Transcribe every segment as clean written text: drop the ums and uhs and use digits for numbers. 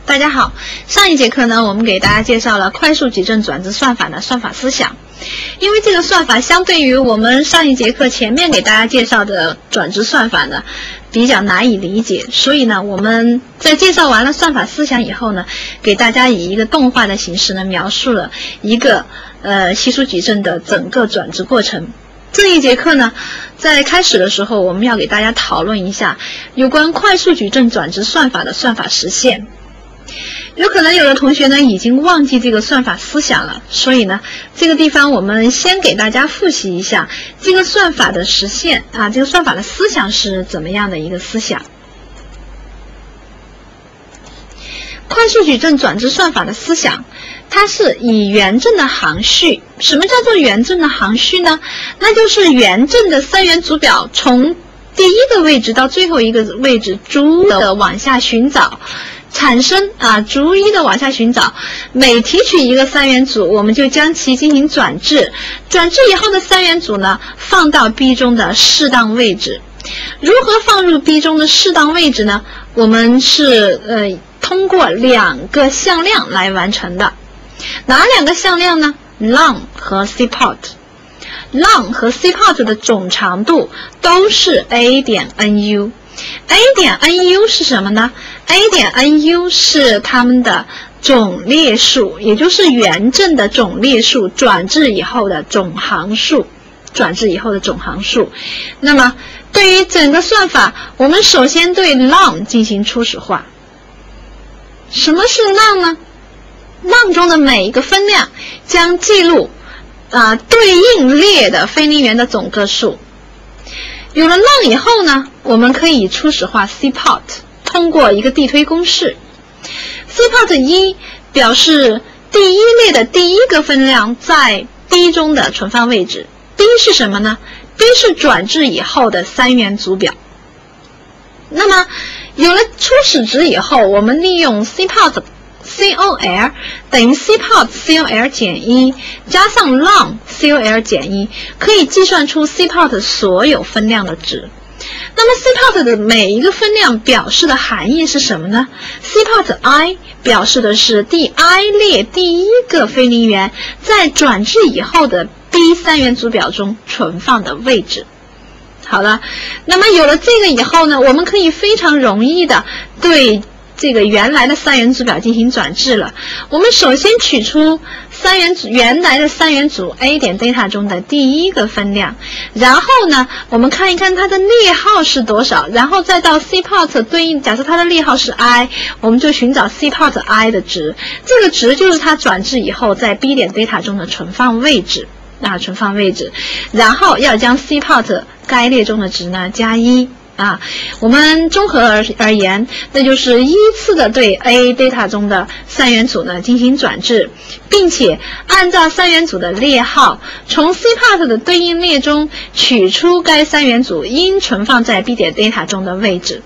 大家好，上一节课呢，我们给大家介绍了快速矩阵转值算法的算法思想。因为这个算法相对于我们上一节课前面给大家介绍的转值算法呢，比较难以理解，所以呢，我们在介绍完了算法思想以后呢，给大家以一个动画的形式呢，描述了一个稀疏矩阵的整个转值过程。这一节课呢，在开始的时候，我们要给大家讨论一下有关快速矩阵转值算法的算法实现。有可能有的同学呢已经忘记这个算法思想了，所以呢，这个地方我们先给大家复习一下这个算法的实现啊，这个算法的思想是怎么样的一个思想。快速矩阵转值算法的思想，它是以原正的行序。什么叫做原正的行序呢？那就是原正的三元组表从第一个位置到最后一个位置逐的往下寻找，产生逐一的往下寻找，每提取一个三元组，我们就将其进行转置，转置以后的三元组呢，放到 B 中的适当位置。如何放入 B 中的适当位置呢？我们是通过两个向量来完成的。哪两个向量呢？ long 和 cpot。long 和 cpot 的总长度都是 a 点 nu。A 点 nu 是什么呢？ A 点 nu 是它们的总列数，也就是原正的总列数转置以后的总行数。那么对于整个算法，我们首先对 long 进行初始化。什么是 long 呢？ long 中的每一个分量将记录对应列的非零元的总个数。有了 long 以后呢，我们可以初始化 cpot， 通过一个递推公式。cpot 1表示第一列的第一个分量在 B 中的存放位置。B 是什么呢？ B 是转置以后的三元组表。那么有了初始值以后，我们利用 cpot COL 等于 cpot COL 减1加上 long COL 减1，可以计算出 cpot 所有分量的值。那么 cpot 的每一个分量表示的含义是什么呢？ cpot I 表示的是第 I 列第一个非零元在转置以后的 B 三元组表中存放的位置。好了，那么有了这个以后呢，我们可以非常容易的对这个原来的三元组表进行转置了。我们首先取出原来的三元组 A 点 data 中的第一个分量，然后呢，我们看一看它的列号是多少，然后再到 cpot 对应，假设它的列号是 I， 我们就寻找 cpot I 的值，这个值就是它转置以后在 B 点 data 中的存放位置。然后要将 cpot 该列中的值呢加1。我们综合而言，那就是依次的对 A data 中的三元组呢进行转置，并且按照三元组的列号，从 cpot 的对应列中取出该三元组应存放在 B 点 data 中的位置。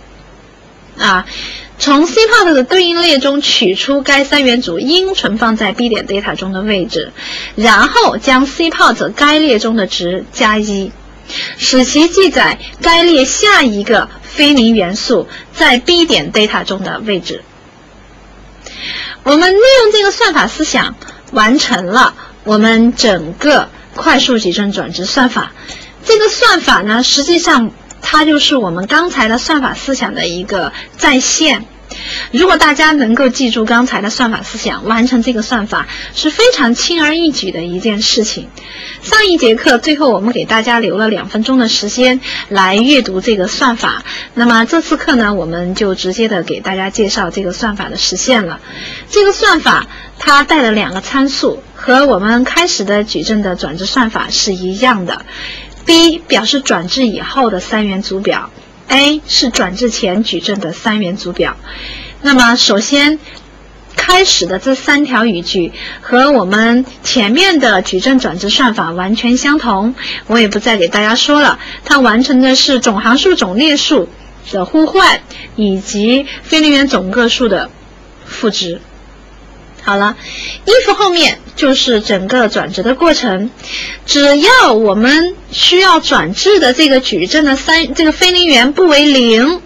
从 cpot 的对应列中取出该三元组应存放在 B 点 data 中的位置，然后将 cpot 该列中的值加1。使其记载该列下一个非零元素在 B 点 data 中的位置。我们利用这个算法思想完成了我们整个快速矩阵转值算法。这个算法呢，实际上它就是我们刚才的算法思想的一个再现。如果大家能够记住刚才的算法思想，完成这个算法是非常轻而易举的一件事情。上一节课最后我们给大家留了2分钟的时间来阅读这个算法，那么这次课呢，我们就直接的给大家介绍这个算法的实现了。这个算法它带了2个参数，和我们开始的矩阵的转值算法是一样的。B 表示转置以后的三元组表，A 是转置前矩阵的三元组表。那么首先开始的这3条语句和我们前面的矩阵转值算法完全相同，我也不再给大家说了，它完成的是总行数总列数的互换以及非零元总个数的赋值。好了，if后面就是整个转值的过程。只要我们需要转置的这个矩阵的这个非零元不为0，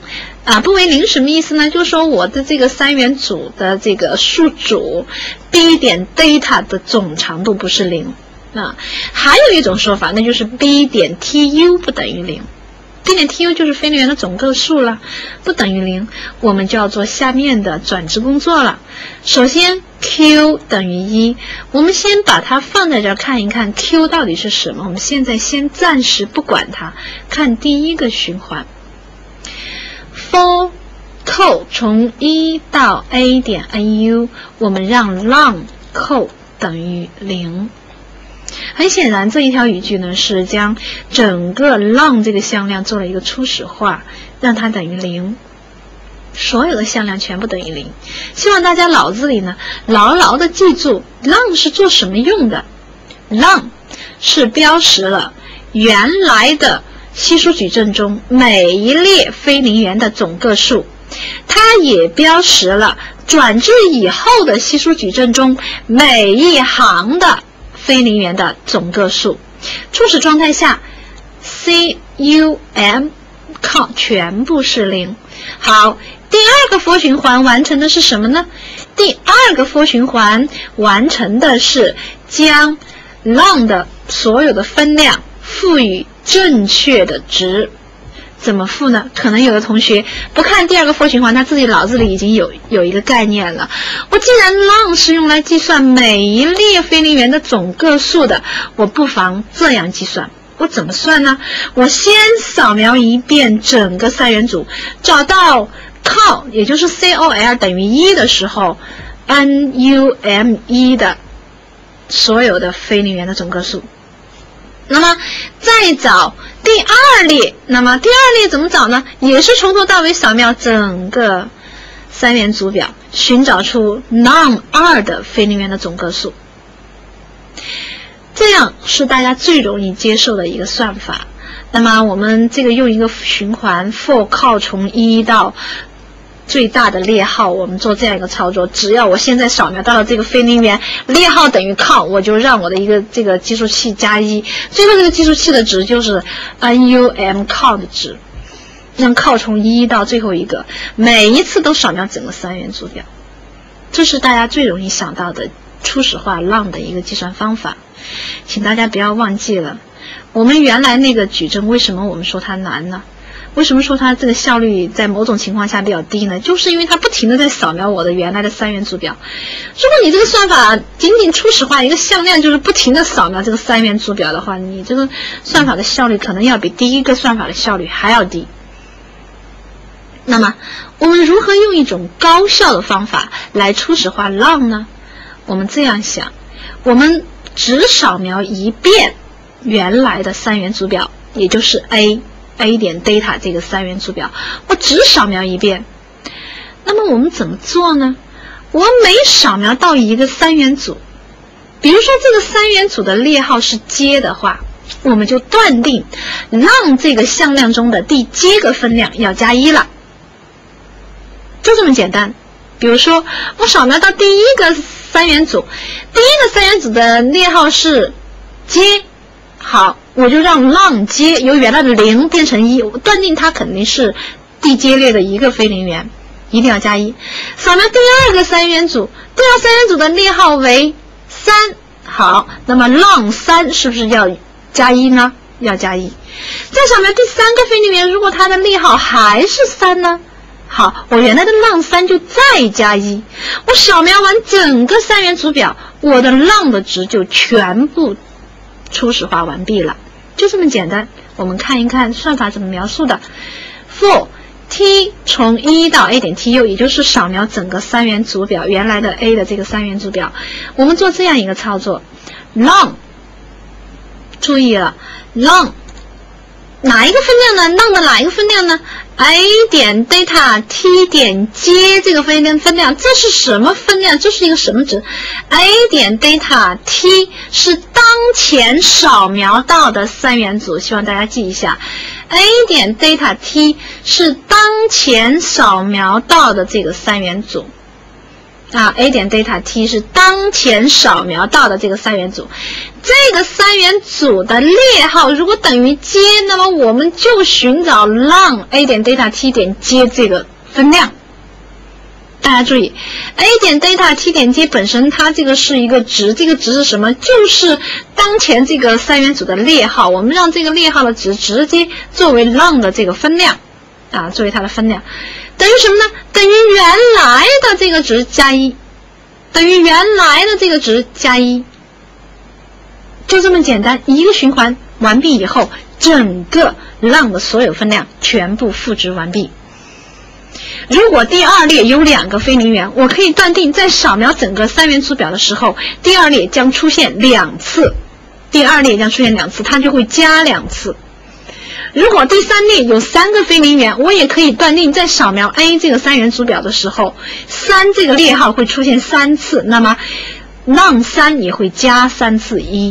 不为零什么意思呢？就是说我的这个三元组的这个数组 b 点 data 的总长度不是零。还有一种说法，那就是 b 点 tu 不等于零。b 点 tu 就是飞行员的总个数了，不等于零，我们就要做下面的转置工作了。首先 q 等于1，我们先把它放在这儿看一看 q 到底是什么。我们现在先暂时不管它，看第一个循环。for call 从1到 a 点 nu， 我们让 long call 等于0。很显然，这一条语句呢是将整个 long 这个向量做了一个初始化，让它等于0，所有的向量全部等于0。希望大家脑子里呢牢牢的记住 long 是做什么用的。long 是标识了原来的稀疏矩阵中每一列非零元的总个数，它也标识了转置以后的稀疏矩阵中每一行的非零元的总个数。初始状态下 cum count 全部是0。好，第二个 for 循环完成的是什么呢？第二个 for 循环完成的是将 long 的所有的分量赋予正确的值。怎么赋呢？可能有的同学不看第二个 for 循环，他自己脑子里已经有一个概念了。我既然 long 是用来计算每一列非零元的总个数的，我不妨这样计算。我怎么算呢？我先扫描一遍整个三元组，找到 col 也就是 col 等于1的时候 num1 的所有的非零元的总个数。那么再找第二列，那么第二列怎么找呢？也是从头到尾扫描整个三元组表，寻找出 num2 的非零元的总个数。这样是大家最容易接受的一个算法。那么我们这个用一个循环 for call 从1到最大的列号，我们做这样一个操作，只要我现在扫描到了这个非零元列号等于 count， 我就让我的一个这个计数器加1，最后这个计数器的值就是 num count 的值，让 count 从1到最后一个，每一次都扫描整个三元组表。这是大家最容易想到的初始化 long 的一个计算方法。请大家不要忘记了，我们原来那个矩阵为什么我们说它难呢？为什么说它这个效率在某种情况下比较低呢？就是因为它不停的在扫描我的原来的三元组表。如果你这个算法仅仅初始化一个向量，就是不停的扫描这个三元组表的话，你这个算法的效率可能要比第一个算法的效率还要低。那么我们如何用一种高效的方法来初始化 long 呢？我们这样想，我们只扫描一遍原来的三元组表，也就是 a 点 data 这个三元组表，我只扫描一遍。那么我们怎么做呢？我每扫描到一个三元组，比如说这个三元组的列号是阶的话，我们就断定让这个向量中的第阶个分量要加1了，就这么简单。比如说我扫描到第一个三元组，第一个三元组的列号是阶，好，我就让 long 阶由原来的0变成1，我断定它肯定是第阶列的一个非零元，一定要加1。扫描第二个三元组，第二三元组的列号为3，好，那么 long 3是不是要加1呢？要加1。再扫描第三个非零元，如果它的列号还是3呢？好，我原来的 long 3就再加1。我扫描完整个三元组表，我的 long 的值就全部初始化完毕了，就这么简单。我们看一看算法怎么描述的。for t 从1到 a 点 tu， 也就是扫描整个三元组表原来的 a 的这个三元组表，我们做这样一个操作。long 注意了 long 哪一个分量呢？ long 的哪一个分量呢？ a 点 data t 点阶这个分量，这是什么分量？这是一个什么值？ a 点 data t 是当前扫描到的三元组，希望大家记一下。a 点 data t 是当前扫描到的这个三元组。 ，a 点 data t 是当前扫描到的这个三元组，这个三元组的列号如果等于 j， 那么我们就寻找 ln a 点 data t 点 j 这个分量。大家注意 ，a 点 data t 点 j 本身它这个是一个值，这个值是什么？就是当前这个三元组的列号，我们让这个列号的值直接作为 ln 的这个分量，作为它的分量，等于什么呢？等于原来的这个值加1，等于原来的这个值加1，就这么简单。一个循环完毕以后，整个 ln 的所有分量全部赋值完毕。如果第二列有2个非零元，我可以断定在扫描整个三元组表的时候，第二列将出现2次，它就会加2次。如果第三列有3个非零元，我也可以断定在扫描 A 这个三元组表的时候，3这个列号会出现3次，那么 ln 3也会加3次1。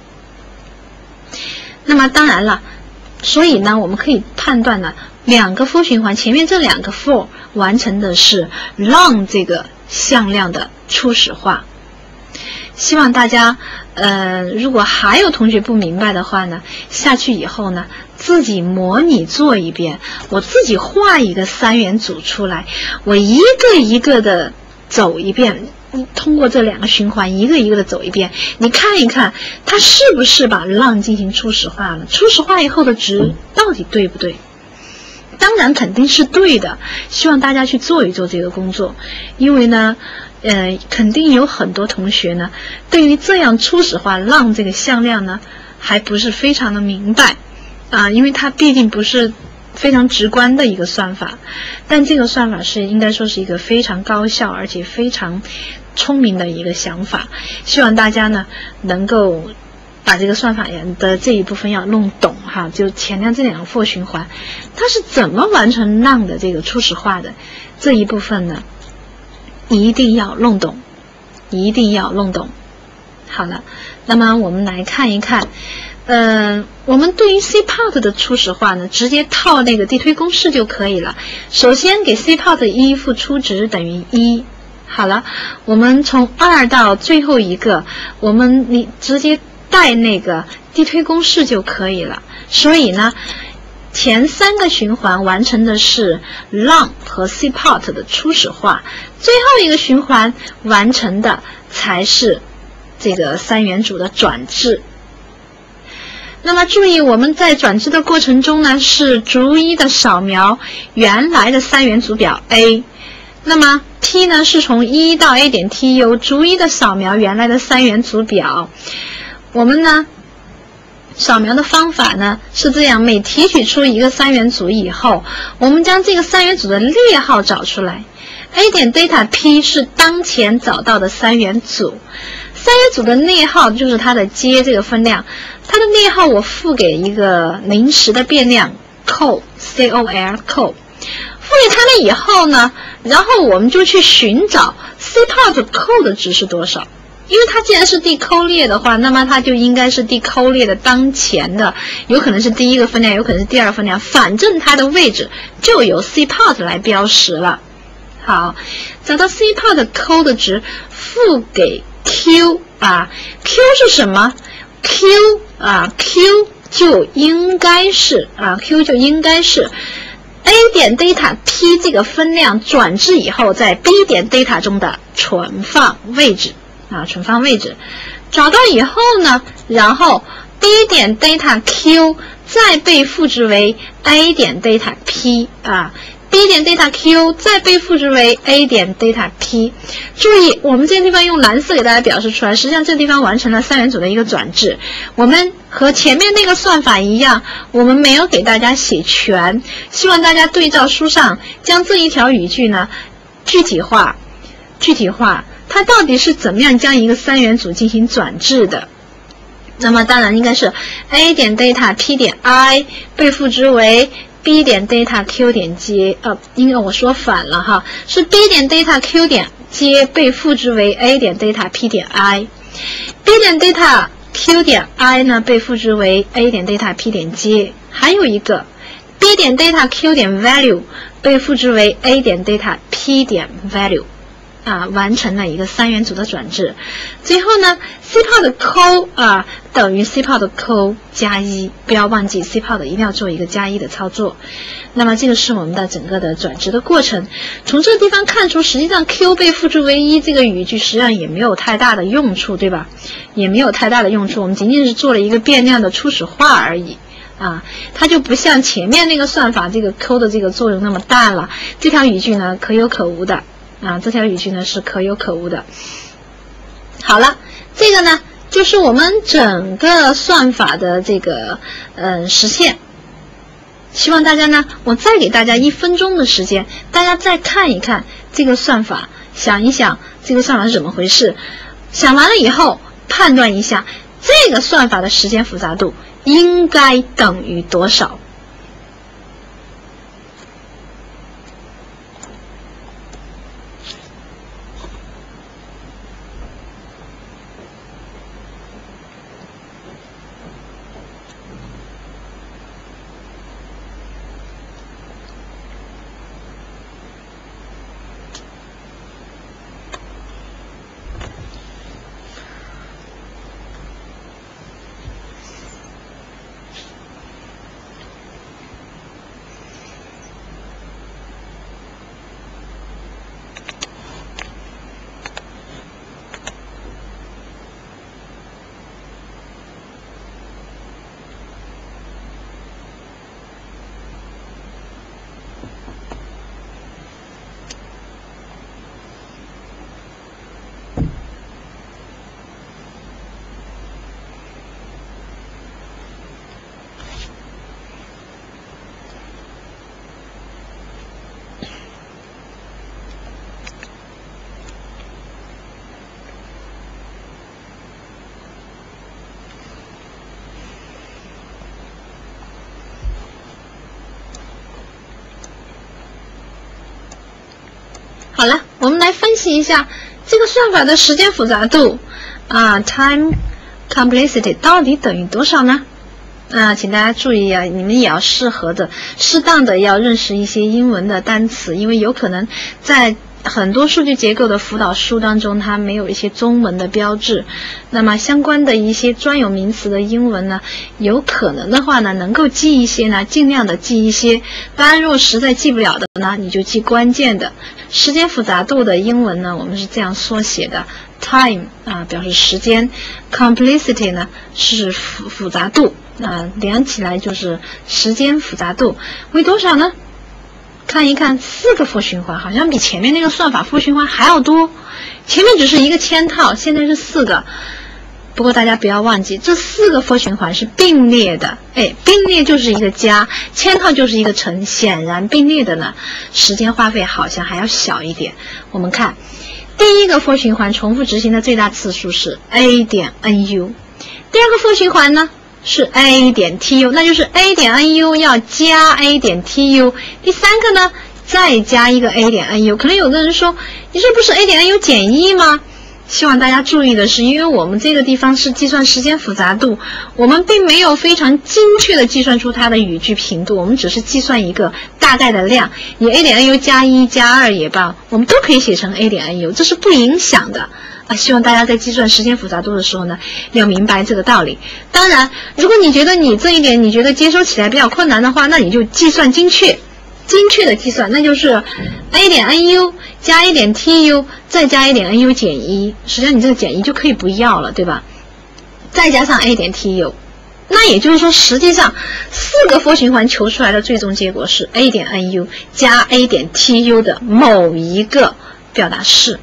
那么当然了，所以呢，我们可以判断呢，2个 for 循环前面这2个 for 完成的是 ln 这个向量的初始化。希望大家如果还有同学不明白的话呢，下去以后呢自己模拟做一遍，我自己画一个三元组出来，我一个一个的走一遍，通过这2个循环一个一个的走一遍，你看一看它是不是把 ln 进行初始化了，初始化以后的值到底对不对？当然肯定是对的，希望大家去做一做这个工作，因为呢肯定有很多同学呢对于这样初始化 ln 这个向量呢还不是非常的明白因为它毕竟不是非常直观的一个算法，但这个算法是应该说是一个非常高效而且非常聪明的一个想法，希望大家呢能够把这个算法的这一部分要弄懂哈，就前面这2个 for 循环它是怎么完成 ln 的这个初始化的这一部分呢，一定要弄懂，一定要弄懂。好了，那么我们来看一看我们对于 cpart 的初始化呢，直接套那个递推公式就可以了。首先给 cpart 1付出值等于1。好了，我们从2到最后一个，你直接带那个递推公式就可以了。所以呢，前3个循环完成的是 ln 和 cpart 的初始化，最后一个循环完成的才是这个三元组的转置。那么注意，我们在转置的过程中呢，是逐一的扫描原来的三元组表 A。那么 T 呢是从1到 A 点 T 由逐一的扫描原来的三元组表。我们呢扫描的方法呢是这样，每提取出一个三元组以后，我们将这个三元组的列号找出来。A 点 data P 是当前找到的三元组，三元组的列号就是它的 j 这个分量，它的列号我赋给一个临时的变量 col， col， 赋给它了以后呢，然后我们就去寻找 cpart col 的值是多少。因为它既然是decol列的话，那么它就应该是decol列的当前的，有可能是第一个分量，有可能是第二个分量，反正它的位置就由 cpart 来标识了。好，找到 cpart col 的值，赋给 q q 是什么 ？q 就应该是q 就应该是 A 点 data P 这个分量转置以后在 B 点 data 中的存放位置存放位置。找到以后呢，然后 B 点 data Q 再被赋值为 A 点 data P B 点 data Q 再被赋值为 A 点 data P。注意，我们这个地方用蓝色给大家表示出来，实际上这个地方完成了三元组的一个转置。我们和前面那个算法一样，我们没有给大家写全，希望大家对照书上将这一条语句呢具体化，它到底是怎么样将一个三元组进行转置的。那么当然应该是 A 点 data P 点 I 被赋值为B 点 data Q 点 J， 因为我说反了哈，是 B 点 data Q 点 J 被赋值为 A 点 data P 点 I，B 点 data Q 点 I 呢被赋值为 A 点 data P 点 J， 还有一个 B 点 data Q 点 value 被赋值为 A 点 data P 点 value。 完成了一个3元组的转置。最后呢 ，cpod 的 co 等于 cpod 的 co 加1，不要忘记 cpod 一定要做一个加1的操作。那么这个是我们的整个的转置的过程。从这个地方看出，实际上 q 被复制为1这个语句实际上也没有太大的用处，对吧？也没有太大的用处，我们仅仅是做了一个变量的初始化而已。它就不像前面那个算法这个 q 的这个作用那么大了。这条语句呢可有可无的这条语句呢是可有可无的。好了，这个呢就是我们整个算法的这个实现。希望大家呢，我再给大家1分钟的时间，大家再看一看这个算法，想一想这个算法是怎么回事。想完了以后，判断一下这个算法的时间复杂度应该等于多少。好了，我们来分析一下这个算法的时间复杂度time complexity 到底等于多少呢？请大家注意你们也要适当的要认识一些英文的单词，因为有可能在很多数据结构的辅导书当中它没有一些中文的标志，那么相关的一些专有名词的英文呢，有可能的话呢能够记一些呢，尽量的记一些。当然如果实在记不了的呢，你就记关键的。时间复杂度的英文呢，我们是这样缩写的 time 表示时间， complexity 呢是复杂度连起来就是时间复杂度为多少呢？看一看4个 for 循环，好像比前面那个算法for循环还要多。前面只是一个嵌套，现在是4个。不过大家不要忘记，这4个 for 循环是并列的。并列就是一个加，嵌套就是一个乘，显然并列的呢，时间花费好像还要小一点。我们看第一个 for 循环重复执行的最大次数是 a 点 nu， 第二个 for 循环呢是 a 点 tu， 那就是 a 点 nu 要加 a 点 tu， 第3个呢再加一个 a 点 nu。 可能有的人说，你这不是 a 点 nu 减1吗？希望大家注意的是，因为我们这个地方是计算时间复杂度，我们并没有非常精确的计算出它的语句频度，我们只是计算一个大概的量。你 a 点 nu 加1加2也罢，我们都可以写成 a 点 nu， 这是不影响的。希望大家在计算时间复杂度的时候呢，要明白这个道理。当然，如果你觉得你这一点你觉得接收起来比较困难的话，那你就计算精确的计算，那就是 a 点 nu 加 a 点 tu 再加 a 点 nu 减1，实际上你这个减1就可以不要了，对吧？再加上 a 点 tu， 那也就是说实际上4个 for 循环求出来的最终结果是 a 点 nu 加 a 点 tu 的某一个表达式，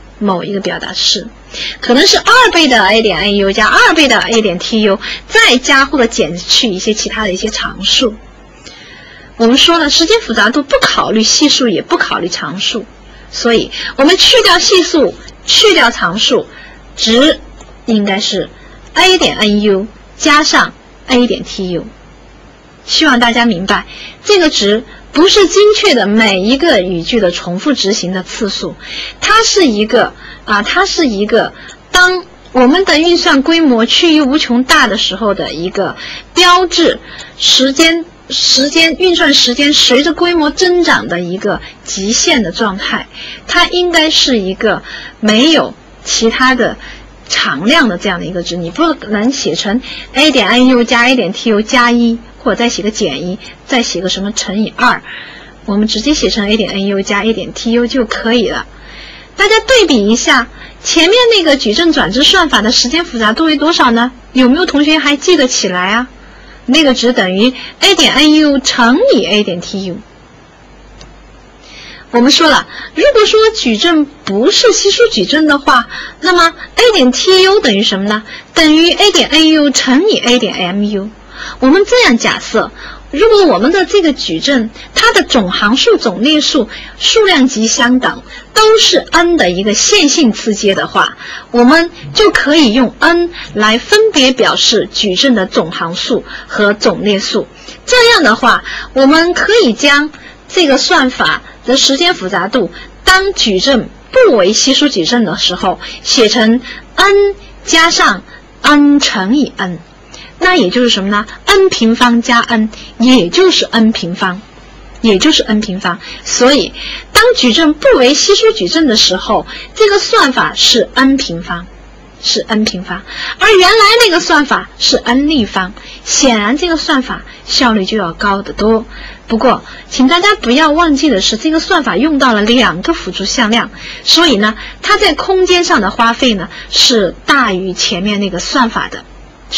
可能是2倍的 a 点 nu 加2倍的 a 点 tu 再加或者减去一些其他的一些常数。我们说了，时间复杂度不考虑系数也不考虑常数，所以我们去掉系数去掉常数，值应该是 a 点 nu 加上 a 点 tu。 希望大家明白，这个值不是精确的每一个语句的重复执行的次数，它是一个当我们的运算规模趋于无穷大的时候的一个标志时间运算时间随着规模增长的一个极限的状态，它应该是一个没有其他的常量的这样的一个值，你不能写成 a 点 nu 加 a 点 tu 加1，或者再写个减1，再写个什么乘以2，我们直接写成 a 点 nu 加 a 点 tu 就可以了。大家对比一下，前面那个矩阵转置算法的时间复杂度为多少呢？有没有同学还记得起来啊？那个值等于 a 点 nu 乘以 a 点 tu。我们说了，如果说矩阵不是稀疏矩阵的话，那么 a 点 tu 等于什么呢？等于 a 点 au 乘以 a 点 mu。我们这样假设，如果我们的这个矩阵它的总行数、总列数数量级相等，都是 n 的一个线性次阶的话，我们就可以用 n 来分别表示矩阵的总行数和总列数。这样的话，我们可以将这个算法的时间复杂度，当矩阵不为稀疏矩阵的时候，写成 n 加上 n 乘以 n。那也就是什么呢？ n 平方加 n， 也就是 n 平方，也就是 n 平方。所以，当矩阵不为稀疏矩阵的时候，这个算法是 n 平方，是 n 平方。而原来那个算法是 n 立方，显然这个算法效率就要高得多。不过，请大家不要忘记的是，这个算法用到了2个辅助向量，所以呢，它在空间上的花费呢是大于前面那个算法的。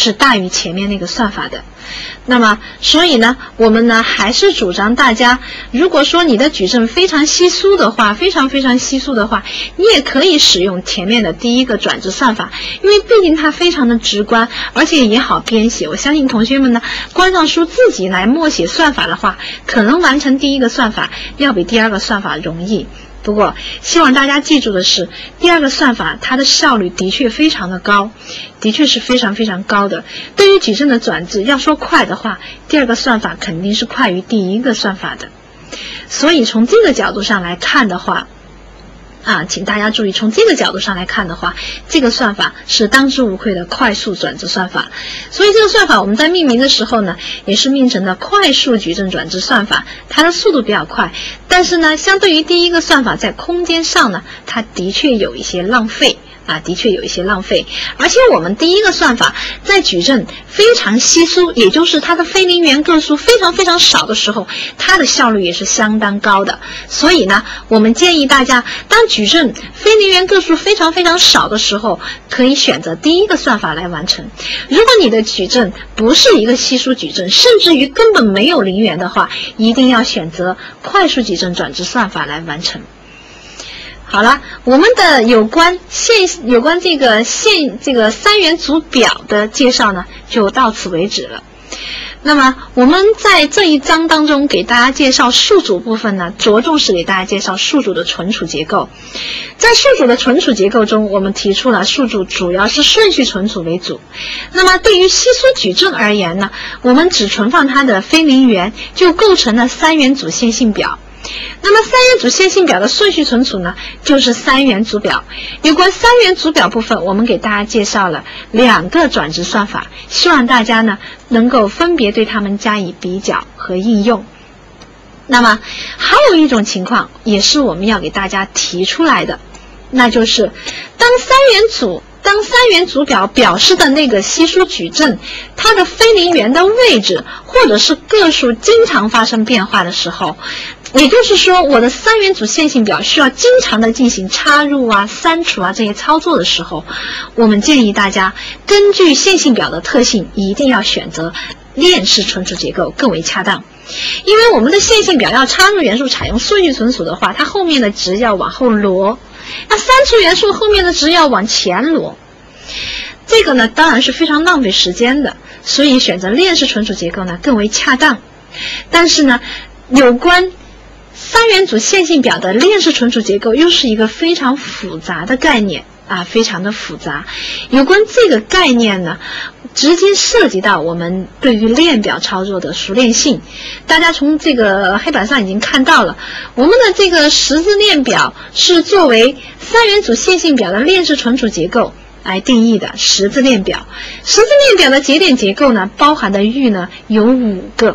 那么，所以呢，我们呢还是主张大家，如果说你的矩阵非常稀疏的话，非常稀疏的话，你也可以使用前面的第一个转置算法，因为毕竟它非常的直观，而且也好编写。我相信同学们呢，关上书自己来默写算法的话，可能完成第一个算法要比第二个算法容易。不过，希望大家记住的是，第二个算法它的效率的确非常的高，的确是非常高的。对于矩阵的转置，要说快的话，第二个算法肯定是快于第一个算法的。所以从这个角度上来看的话，请大家注意，从这个角度上来看的话，这个算法是当之无愧的快速转置算法。所以这个算法我们在命名的时候呢，也是命成了快速矩阵转置算法。它的速度比较快，但是呢，相对于第一个算法，在空间上呢，它的确有一些浪费。而且我们第一个算法在矩阵非常稀疏，也就是它的非零元个数非常少的时候，它的效率也是相当高的。所以呢，我们建议大家，当矩阵非零元个数非常少的时候，可以选择第一个算法来完成。如果你的矩阵不是一个稀疏矩阵，甚至于根本没有零元的话，一定要选择快速矩阵转置算法来完成。好了，我们的有关这个三元组表的介绍呢，就到此为止了。那么我们在这一章当中给大家介绍数组部分呢，着重是给大家介绍数组的存储结构。在数组的存储结构中，我们提出了数组主要是顺序存储为主。那么对于稀疏矩阵而言呢，我们只存放它的非零元，就构成了三元组线性表。那么三元组线性表的顺序存储呢，就是三元组表。有关三元组表部分，我们给大家介绍了2个转置算法，希望大家呢能够分别对它们加以比较和应用。那么还有一种情况也是我们要给大家提出来的，那就是当三元组表表示的那个稀疏矩阵，它的非零元的位置或者是个数经常发生变化的时候，也就是说我的三元组线性表需要经常的进行插入删除这些操作的时候，我们建议大家根据线性表的特性，一定要选择链式存储结构更为恰当。因为我们的线性表要插入元素采用顺序存储的话，它后面的值要往后挪，那删除元素后面的值要往前挪，这个呢当然是非常浪费时间的，所以选择链式存储结构呢更为恰当。但是呢，有关三元组线性表的链式存储结构又是一个非常复杂的概念非常的复杂。有关这个概念呢，直接涉及到我们对于链表操作的熟练性。大家从这个黑板上已经看到了，我们的这个十字链表是作为三元组线性表的链式存储结构来定义的十字链表。十字链表的节点结构呢，包含的域呢有5个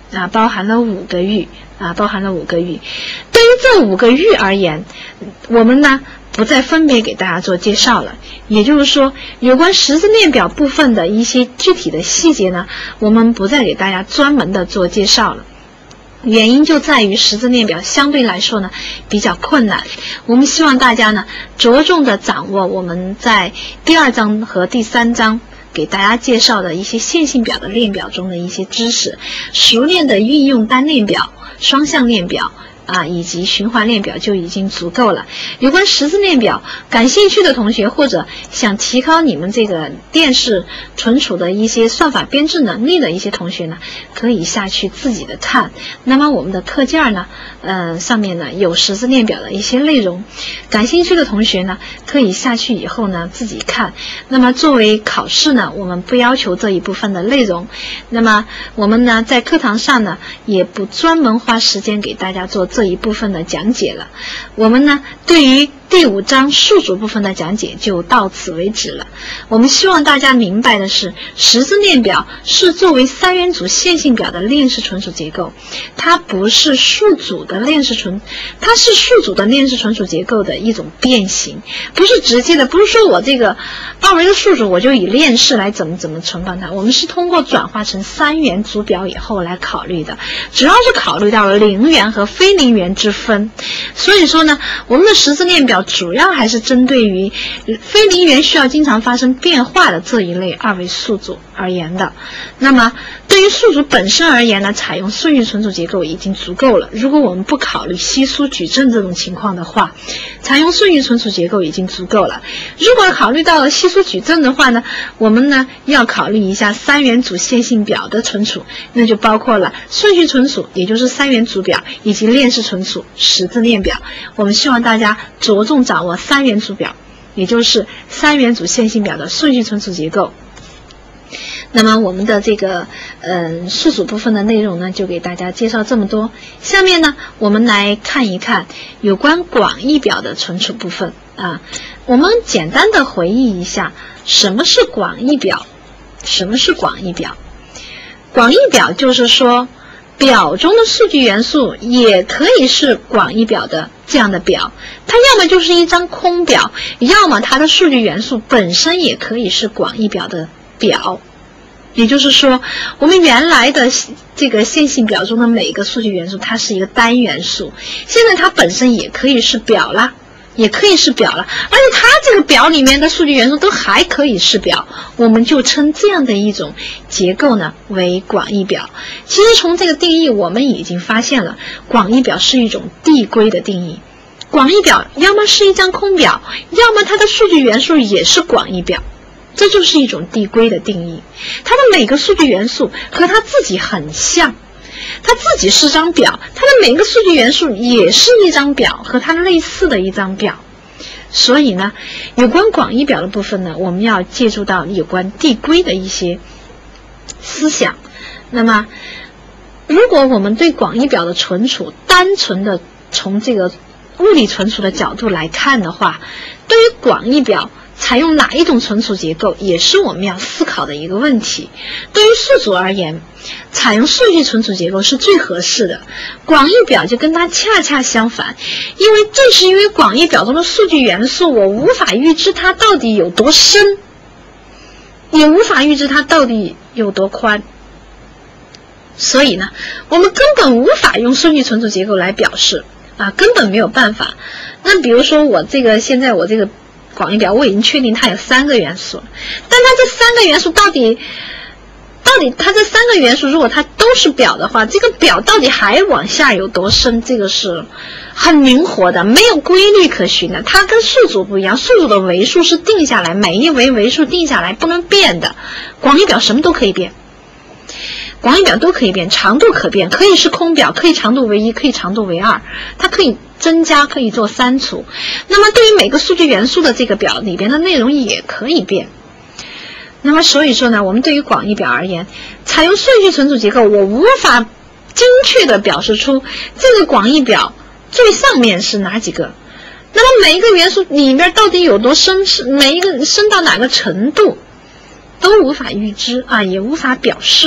啊，包含了5个域啊，包含了5个域。对于这5个域而言，我们呢不再分别给大家做介绍了。也就是说，有关识字链表部分的一些具体的细节呢，我们不再给大家专门的做介绍了。原因就在于识字链表相对来说呢比较困难，我们希望大家呢着重的掌握我们在第2章和第3章给大家介绍的一些线性表的链表中的一些知识，熟练的运用单链表、双向链表以及循环链表就已经足够了。有关识字链表感兴趣的同学，或者想提高你们这个电视存储的一些算法编制能力的一些同学呢，可以下去自己的看。那么我们的课件呢，上面呢有识字链表的一些内容，感兴趣的同学呢，可以下去以后呢自己看。那么作为考试呢，我们不要求这一部分的内容。那么我们呢在课堂上呢，也不专门花时间给大家做这一部分的讲解了。我们呢对于第5章数组部分的讲解就到此为止了。我们希望大家明白的是，识字链表是作为3元组线性表的链式存储结构，它不是数组的链式它是数组的链式存储结构的一种变形，不是直接的，不是说我这个2维的数组我就以链式来怎么存放它，我们是通过转化成3元组表以后来考虑的，主要是考虑到了0元和非0元之分。所以说呢，我们的识字链表主要还是针对于非0元需要经常发生变化的这一类2维数组而言的。那么对于数组本身而言呢，采用顺序存储结构已经足够了。如果我们不考虑稀疏矩阵这种情况的话，采用顺序存储结构已经足够了。如果考虑到了稀疏矩阵的话呢，我们呢要考虑一下3元组线性表的存储，那就包括了顺序存储，也就是3元组表，以及链式存储识字链表。我们希望大家着重掌握3元组表，也就是3元组线性表的顺序存储结构。那么我们的这个数组部分的内容呢，就给大家介绍这么多。下面呢，我们来看一看有关广义表的存储部分啊。我们简单的回忆一下，什么是广义表？什么是广义表？广义表就是说，表中的数据元素也可以是广义表的这样的表，它要么就是一张空表，要么它的数据元素本身也可以是广义表的表。也就是说，我们原来的这个线性表中的每一个数据元素，它是一个单元数，现在它本身也可以是表啦，也可以是表了，而且它这个表里面的数据元素都还可以是表，我们就称这样的一种结构呢为广义表。其实从这个定义我们已经发现了，广义表是一种递归的定义。广义表要么是一张空表，要么它的数据元素也是广义表，这就是一种递归的定义。它的每个数据元素和它自己很像，它自己是张表，它的每个数据元素也是一张表，和它类似的一张表。所以呢，有关广义表的部分呢，我们要借助到有关递归的一些思想。那么如果我们对广义表的存储单纯的从这个物理存储的角度来看的话，对于广义表采用哪一种存储结构也是我们要思考的一个问题。对于数组而言，采用顺序存储结构是最合适的，广义表就跟它恰恰相反。正是因为广义表中的数据元素我无法预知它到底有多深，也无法预知它到底有多宽，所以呢，我们根本无法用顺序存储结构来表示根本没有办法。那比如说现在我这个广义表我已经确定它有3个元素了，但它这3个元素到底它这3个元素如果它都是表的话，这个表到底还往下有多深，这个是很灵活的，没有规律可循的。它跟数组不一样，数组的维数是定下来，每一维数定下来不能变的，广义表什么都可以变，广义表都可以变，长度可变，可以是空表，可以长度为1，可以长度为2，它可以增加，可以做删除。那么对于每个数据元素的这个表里边的内容也可以变。那么所以说呢，我们对于广义表而言，采用顺序存储结构，我无法精确的表示出这个广义表最上面是哪几个，那么每一个元素里面到底有多深，是每一个深到哪个程度都无法预知也无法表示。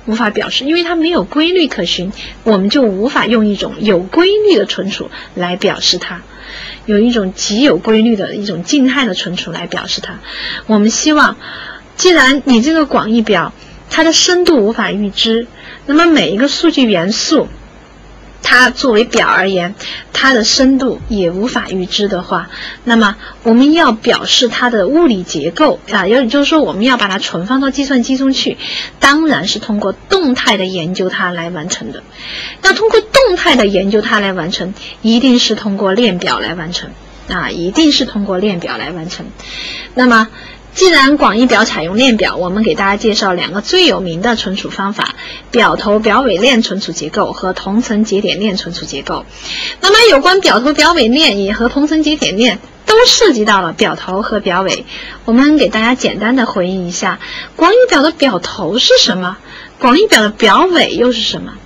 无法表示，因为它没有规律可循，我们就无法用一种有规律的存储来表示它，有一种极有规律的一种静态的存储来表示它。我们希望，既然你这个广义表它的深度无法预知，那么每一个数据元素它作为表而言，它的深度也无法预知的话，那么我们要表示它的物理结构也就是说我们要把它存放到计算机中去，当然是通过动态的研究它来完成的。那通过动态的研究它来完成，一定是通过链表来完成一定是通过链表来完成。那么既然广义表采用链表，我们给大家介绍两个最有名的存储方法：表头表尾链存储结构和同层节点链存储结构。那么有关表头表尾链也和同层节点链都涉及到了表头和表尾。我们给大家简单的回忆一下，广义表的表头是什么？广义表的表尾又是什么？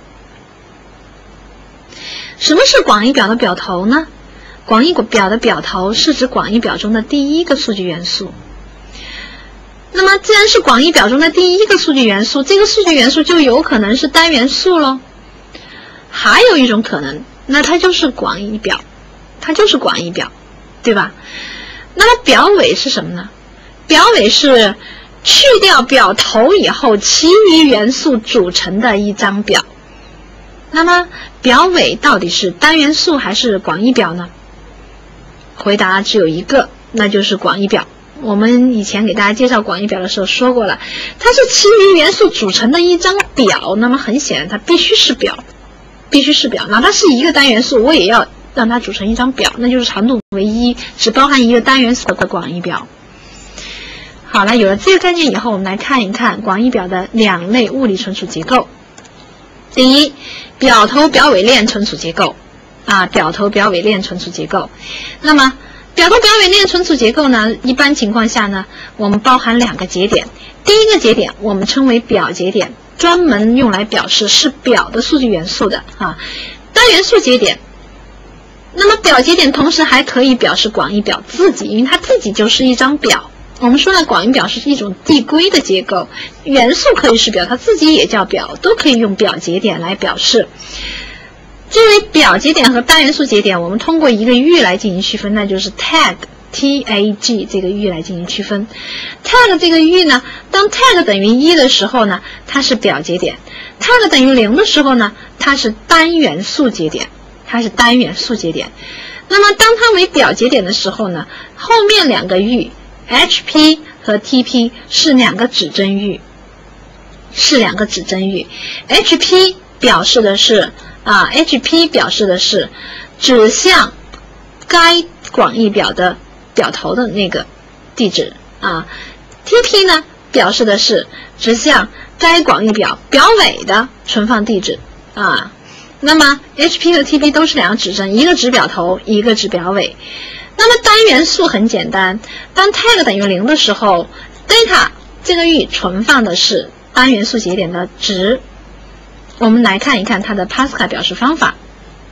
什么是广义表的表头呢？广义表的表头是指广义表中的第一个数据元素。那么既然是广义表中的第一个数据元素，这个数据元素就有可能是单元数咯。还有一种可能，那它就是广义表，对吧？那么表尾是什么呢？表尾是去掉表头以后其余元素组成的一张表。那么表尾到底是单元数还是广义表呢？回答只有一个，那就是广义表。我们以前给大家介绍广义表的时候说过了，它是其余元素组成的一张表，那么很显然它必须是表，哪怕是一个单元数，我也要让它组成一张表，那就是长度为1，只包含一个单元数的广义表。好了，有了这个概念以后，我们来看一看广义表的两类物理存储结构。第一，表头表尾链存储结构那么表头表尾链存储结构呢，一般情况下呢，我们包含两个节点。第一个节点我们称为表节点，专门用来表示是表的数据元素的单元数节点。那么表节点同时还可以表示广义表自己，因为它自己就是一张表。我们说了，广义表是一种递归的结构，元素可以是表，它自己也叫表，都可以用表节点来表示。作为表节点和单元数节点，我们通过一个域来进行区分，那就是 tag 这个域来进行区分。tag 这个域呢，当 tag 等于1的时候呢，它是表节点； tag 等于0的时候呢，它是单元数节点。那么当它为表节点的时候呢，后面两个域 HP 和 TP 是两个指针域。HP 表示的是指向该广义表的表头的那个地址TP 呢表示的是指向该广义表表尾的存放地址那么 HP 和 TP 都是两个指针，一个指表头，一个指表尾。那么单元数很简单，当 tag 等于0的时候 data 这个域存放的是单元数节点的值。我们来看一看它的 Pascal 表示方法。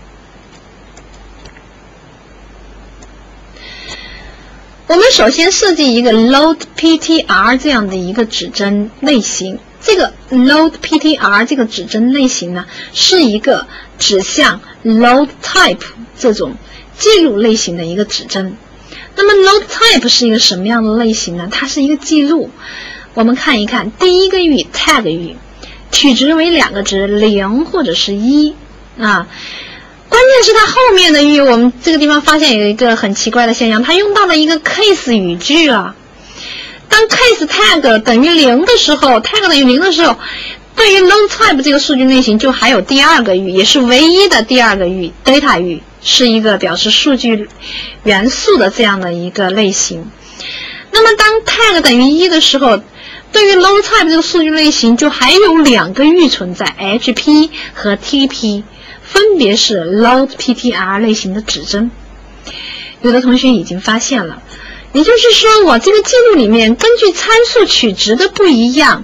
我们首先设计一个 load PTR 这样的一个指针类型。这个 load PTR 这个指针类型呢，是一个指向 load type 这种记录类型的一个指针。那么 load type 是一个什么样的类型呢？它是一个记录。我们看一看第一个域 tag 域，取值为两个值0或者是1关键是它后面的域，我们这个地方发现有一个很奇怪的现象，它用到了一个 case 语句当 case tag 等于0的时候 tag 等于0的时候，对于 load type 这个数据类型就还有第二个域，也是唯一的第二个域 data 域，是一个表示数据元素的这样的一个类型。那么当 tag 等于1的时候，对于 load type 这个数据类型就还有两个域存在 HP 和 TP， 分别是 load PTR 类型的指针。有的同学已经发现了，也就是说我这个记录里面根据参数取值的不一样，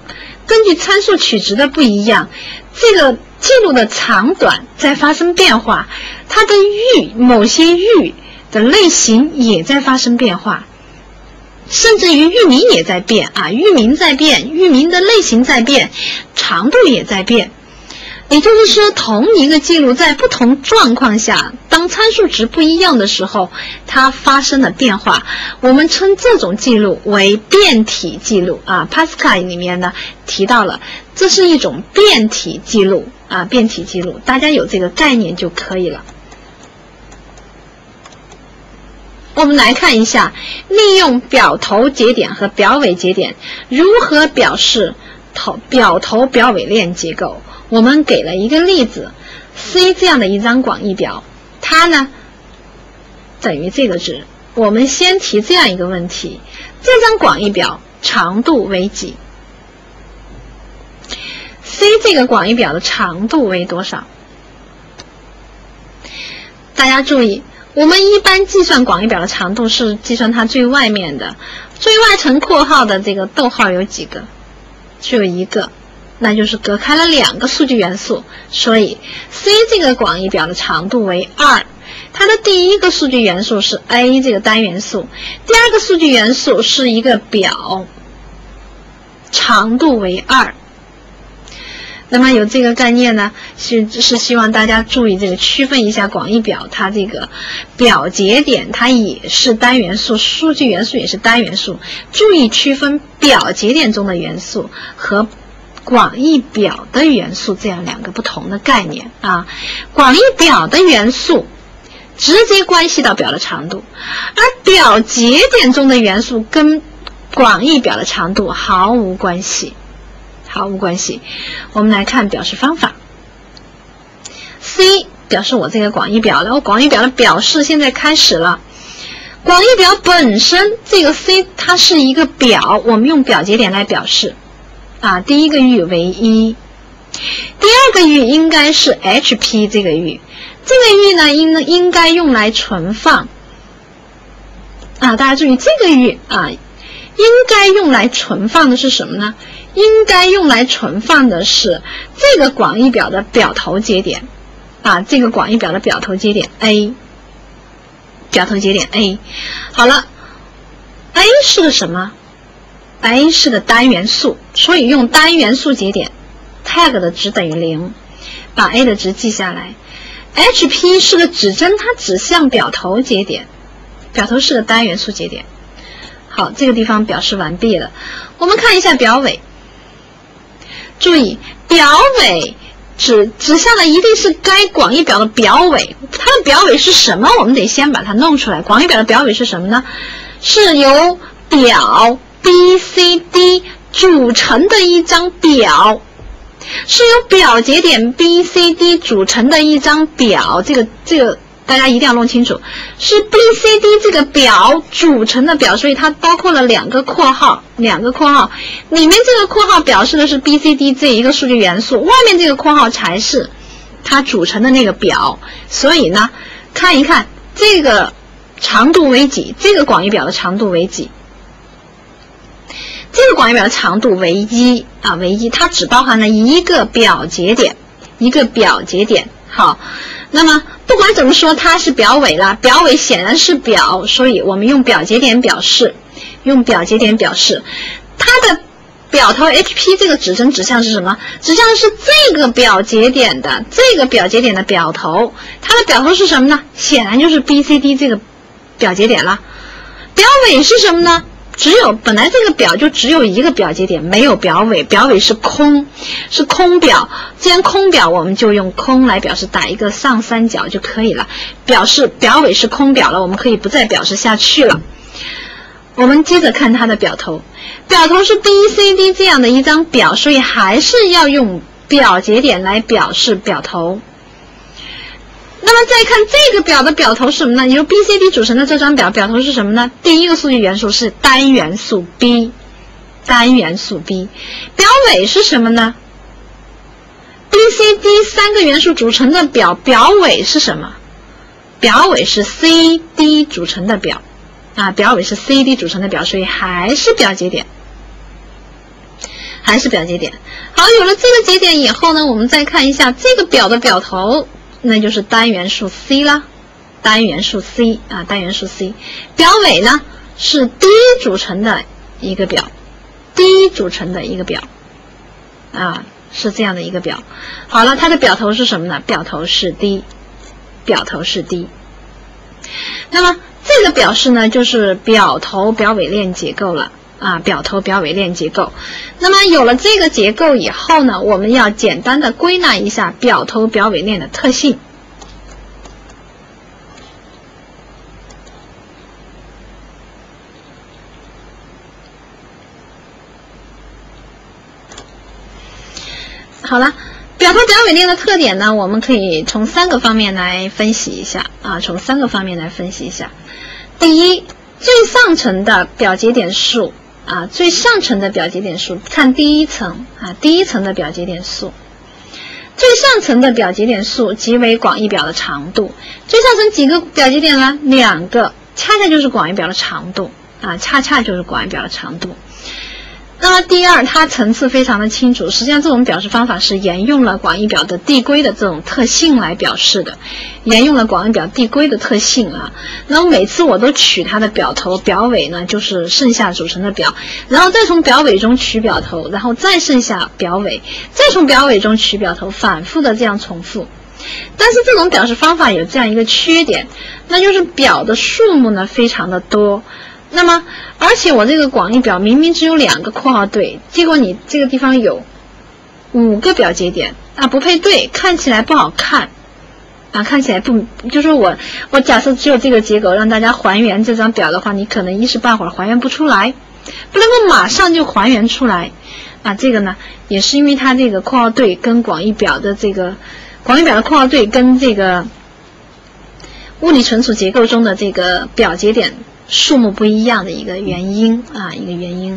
这个记录的长短在发生变化，它的域某些域的类型也在发生变化。 甚至于域名也在变啊，域名在变，域名的类型在变，长度也在变。也就是说，同一个记录在不同状况下，当参数值不一样的时候，它发生了变化。我们称这种记录为变体记录啊。Pascal 里面呢提到了，这是一种变体记录啊，变体记录，大家有这个概念就可以了。我们来看一下，利用表头节点和表尾节点如何表示表头表尾链结构。我们给了一个例子 ，C 这样的一张广义表，它呢等于这个值。我们先提这样一个问题：这张广义表长度为几 ？C 这个广义表的长度为多少？大家注意，我们一般计算广义表的长度是计算它最外面的，最外层括号的这个逗号有几个？只有一个。那就是隔开了2个数据元素，所以 C 这个广义表的长度为2，它的第一个数据元素是 A 这个单元素，第二个数据元素是一个表，长度为2。那么有这个概念呢，是希望大家注意这个区分一下广义表，它这个表节点它也是单元素，数据元素也是单元素，注意区分表节点中的元素和广义表的元素这样2个不同的概念啊。广义表的元素直接关系到表的长度，而表节点中的元素跟广义表的长度毫无关系，毫无关系。我们来看表示方法。C 表示我这个广义表了，我广义表的表示现在开始了。广义表本身这个 C 它是一个表，我们用表节点来表示。啊，第一个域为1，第二个域应该是 HP 这个域，这个域呢应该用来存放。啊，大家注意这个域啊，应该用来存放的是什么呢？应该用来存放的是这个广义表的表头节点。啊，这个广义表的表头节点 A， 表头节点 A。好了 ，A 是个什么？A 是个单元数，所以用单元数节点 tag 的值等于0，把 A 的值记下来。HP 是个指针，它指向表头节点，表头是个单元数节点。好，这个地方表示完毕了。我们看一下表尾，注意表尾指向的一定是该广义表的表尾，它的表尾是什么？我们得先把它弄出来。广义表的表尾是什么呢？是由表BCD 组成的一张表，是由表节点 BCD 组成的一张表，这个大家一定要弄清楚，是 BCD 这个表组成的表，所以它包括了2个括号，里面这个括号表示的是 BCD 这一个数据元素，外面这个括号才是它组成的那个表。所以呢，看一看这个长度为几，这个广义表的长度为几。这个广义表的长度为1啊，为1，它只包含了一个表节点，一个表节点。好，那么不管怎么说，它是表尾了，表尾显然是表，所以我们用表节点表示，它的表头 HP 这个指针指向是什么？指向是这个表节点的表头，它的表头是什么呢？显然就是 BCD 这个表节点了。表尾是什么呢？本来这个表就只有一个表节点，没有表尾，表尾是空表。既然空表，我们就用空来表示，打一个上三角就可以了。表示表尾是空表了，我们可以不再表示下去了。我们接着看它的表头，表头是 BCD 这样的一张表，所以还是要用表节点来表示表头。那么再看这个表的表头是什么呢？由 BCD 组成的这张表头是什么呢？第一个数据元素是单元数 B， 表尾是什么呢？ BCD 3个元素组成的表尾是什么？表尾是 CD 组成的表啊，表尾是 CD 组成的表，所以还是表节点。好，有了这个节点以后呢，我们再看一下这个表的表头，那就是单元数 C 啦，单元数 C。表尾呢是 D 组成的一个表 ，D 组成的一个表，啊，是这样的一个表。好了，它的表头是什么呢？表头是 D， 表头是 D。那么这个表示呢，就是表头表尾链结构了。啊，表头表尾链结构。那么有了这个结构以后呢，我们要简单的归纳一下表头表尾链的特性。好了，表头表尾链的特点呢，我们可以从3个方面来分析一下啊，从3个方面来分析一下。第一，最上层的表节点数。啊，最上层的表节点数，看第一层啊，第一层的表节点数，最上层的表节点数即为广义表的长度。最上层几个表节点呢？2个，恰恰就是广义表的长度啊，恰恰就是广义表的长度。那么第二，它层次非常的清楚，实际上这种表示方法是沿用了广义表的递归的这种特性来表示的，沿用了广义表递归的特性啊。那么每次我都取它的表头表尾呢，就是剩下组成的表，然后再从表尾中取表头，然后再剩下表尾，再从表尾中取表头，反复的这样重复。但是这种表示方法有这样一个缺点，那就是表的数目呢非常的多。那么，而且我这个广义表明明只有2个括号对，结果你这个地方有5个表节点啊，不配对，看起来不好看啊，看起来不，就说我假设只有这个结构让大家还原这张表的话，你可能一时半会儿还原不出来，不能够马上就还原出来啊。这个呢，也是因为它这个括号对跟广义表的这个广义表的括号对跟这个物理存储结构中的这个表节点数目不一样的一个原因啊，一个原因。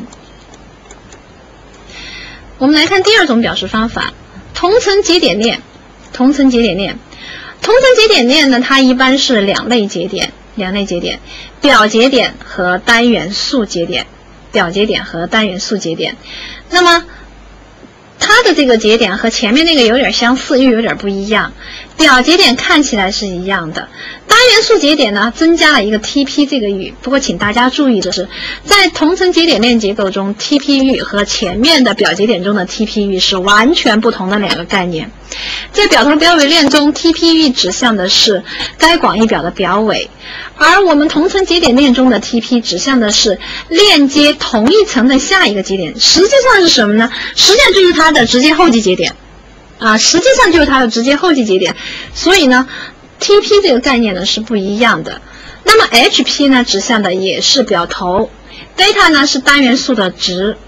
我们来看第二种表示方法，同层节点链。同层节点链，同层节点链呢，它一般是2类节点，表节点和单元素节点，表节点和单元素节点。那么它的这个节点和前面那个有点相似，又有点不一样。表节点看起来是一样的，单元素节点呢增加了一个 TP 这个域。不过请大家注意的是，在同层节点链结构中 ，TP 域和前面的表节点中的 TP 域是完全不同的2个概念。在表头表尾链中 ，TP 域指向的是该广义表的表尾，而我们同层节点链中的 TP 指向的是链接同一层的下一个节点。实际上是什么呢？实际上就是它的直接后继节点。啊，实际上就是它的直接后继节点，所以呢 ，TP 这个概念呢是不一样的。那么 HP 呢指向的也是表头 ，Data 呢是单元素的值。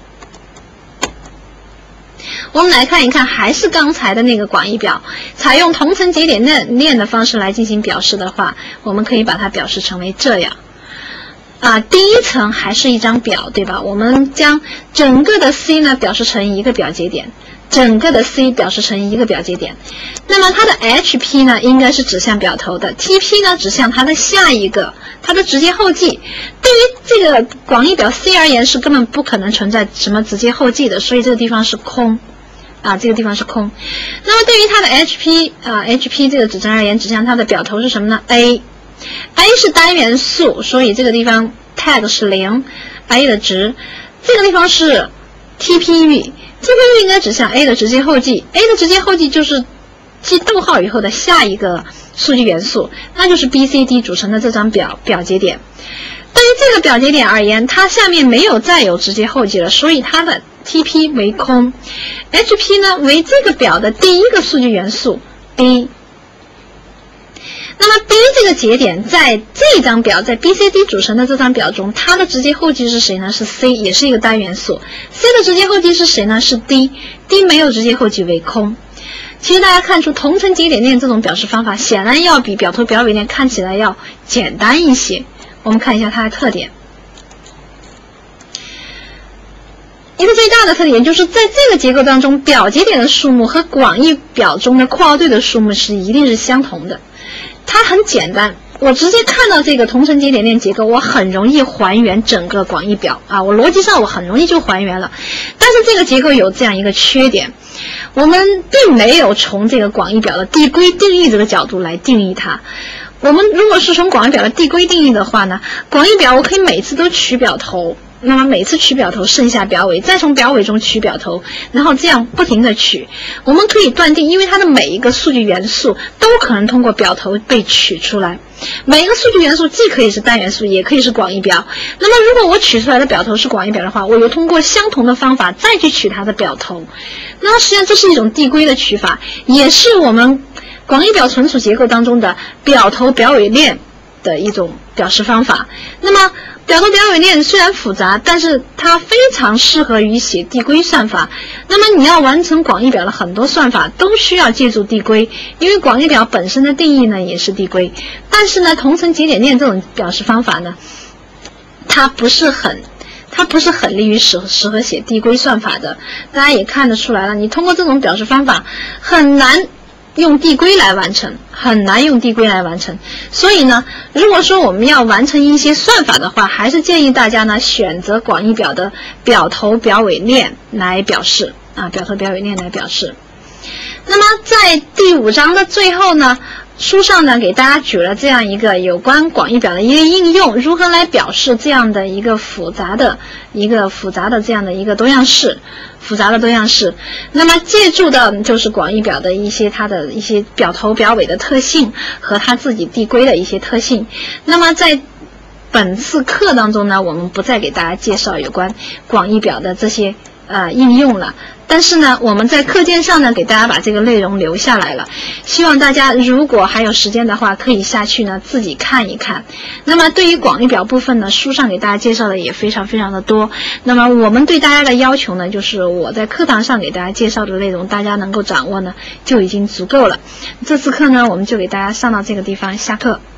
我们来看一看，还是刚才的那个广义表，采用同层节点链的方式来进行表示的话，我们可以把它表示成为这样。啊，第一层还是一张表，对吧？我们将整个的 C 呢表示成一个表节点。整个的 C 表示成一个表节点，那么它的 HP 呢，应该是指向表头的 ，TP 呢指向它的下一个，它的直接后继。对于这个广义表 C 而言，是根本不可能存在什么直接后继的，所以这个地方是空，啊，这个地方是空。那么对于它的 HP 这个指针而言，指向它的表头是什么呢 ？A 是单元数，所以这个地方 tag 是0，A 的值，这个地方是 TP 域。TP 域应该指向 A 的直接后继 ，A 的直接后继就是记逗号以后的下一个数据元素，那就是 BCD 组成的这张表节点。对于这个表节点而言，它下面没有再有直接后继了，所以它的 TP 为空 ，HP 呢为这个表的第一个数据元素 B。那么 B 这个节点在这张表，在 BCD 组成的这张表中，它的直接后继是谁呢？是 C， 也是一个单元素。C 的直接后继是谁呢？是 D。D 没有直接后继为空。其实大家看出同层节点链这种表示方法，显然要比表头表尾链看起来要简单一些。我们看一下它的特点。一个最大的特点就是在这个结构当中，表节点的数目和广义表中的括号对的数目一定是相同的。它很简单，我直接看到这个同层节点链结构，我很容易还原整个广义表啊，我逻辑上我很容易就还原了。但是这个结构有这样一个缺点，我们并没有从这个广义表的递归定义这个角度来定义它。 我们如果是从广义表的递归定义的话呢，广义表我可以每次都取表头，那么每次取表头剩下表尾，再从表尾中取表头，然后这样不停的取。我们可以断定，因为它的每一个数据元素都可能通过表头被取出来。每一个数据元素既可以是单元数，也可以是广义表。那么如果我取出来的表头是广义表的话，我又通过相同的方法再去取它的表头。那么实际上这是一种递归的取法，也是我们广义表存储结构当中的表头表尾链的一种表示方法。那么表头表尾链虽然复杂，但是它非常适合于写递归算法。那么你要完成广义表的很多算法都需要借助递归，因为广义表本身的定义呢也是递归。但是呢，同层节点链这种表示方法呢，它不是很利于适合写递归算法的。大家也看得出来了，你通过这种表示方法很难用递归来完成，所以呢，如果说我们要完成一些算法的话，还是建议大家呢选择广义表的表头表尾链来表示那么在第5章的最后呢，书上呢给大家举了这样一个有关广义表的一个应用，如何来表示这样的一个复杂的这样的一个多样式。那么借助的就是广义表的它的一些表头表尾的特性和它自己递归的一些特性。那么在本次课当中呢，我们不再给大家介绍有关广义表的这些应用了，但是呢，我们在课件上呢给大家把这个内容留下来了，希望大家如果还有时间的话，可以下去呢自己看一看。那么对于广义表部分呢，书上给大家介绍的也非常非常的多。那么我们对大家的要求呢，就是我在课堂上给大家介绍的内容，大家能够掌握呢就已经足够了。这次课呢，我们就给大家上到这个地方，下课。